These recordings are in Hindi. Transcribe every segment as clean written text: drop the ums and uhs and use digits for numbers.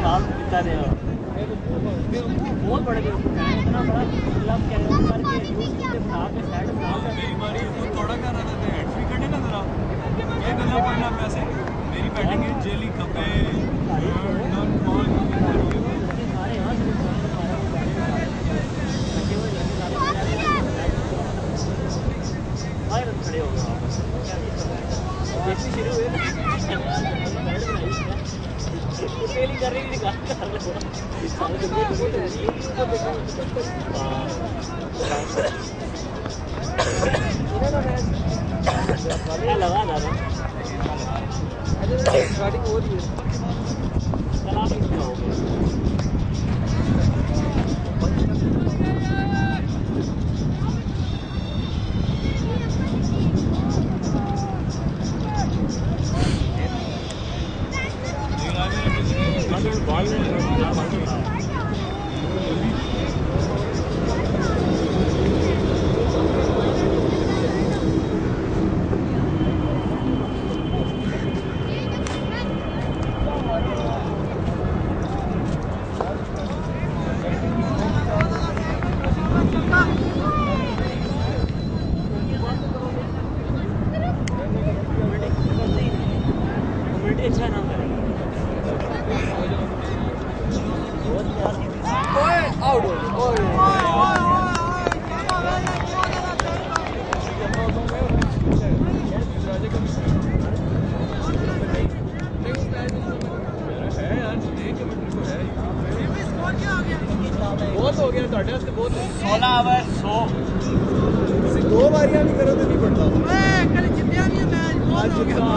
हाल कितना दे बहुत बड़े इतना बड़ा क्लब कैरियर करके बना के सेट बना के मेरी बारी तो थोड़ा कर रहा था हेड भी कटे ना जरा ये गला पड़ना पैसे मेरी बैटिंग है जेली खपे नॉन बॉल सारे यहां से बाहर खड़े हो गए देखी शुरू हुए फेलिंग कर रही थी कर लगा था स्टार्टिंग हो रही है चला भी नहीं होगा बॉल अच्छा नाम है आउट हो बहुत हो गया बहुत 16 ओवर 100 दो बारियां भी करो तो नहीं पड़ता कल जितने भी मैच बहुत हो गया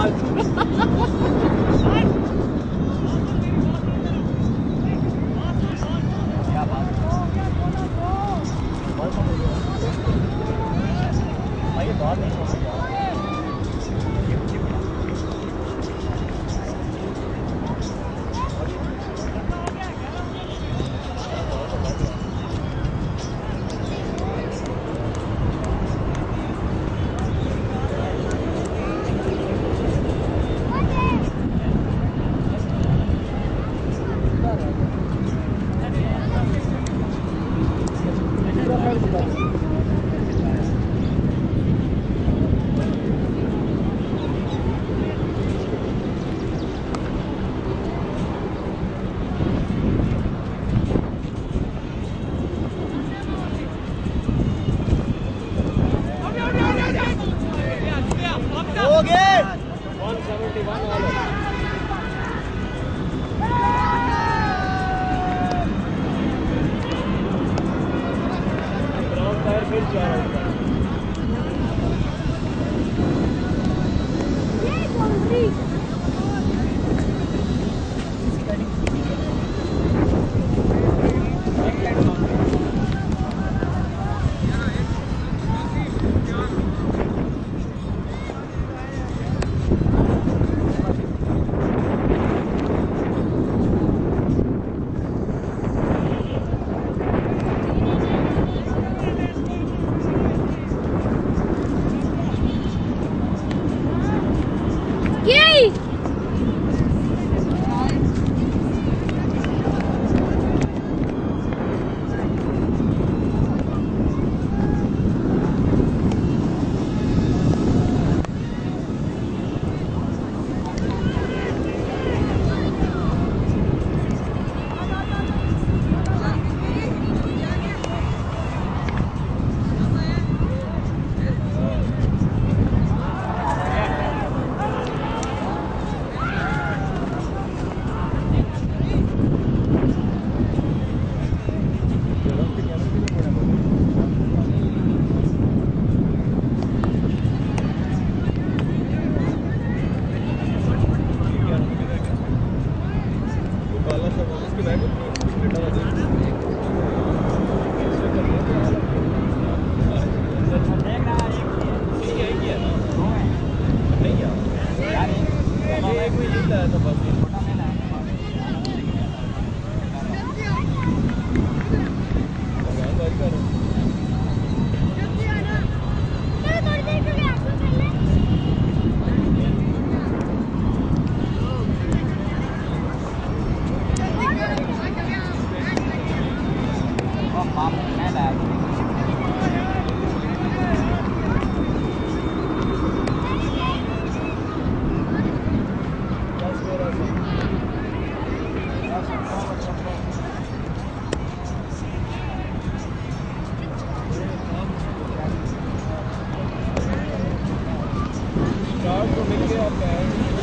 आपको मिल गया पैर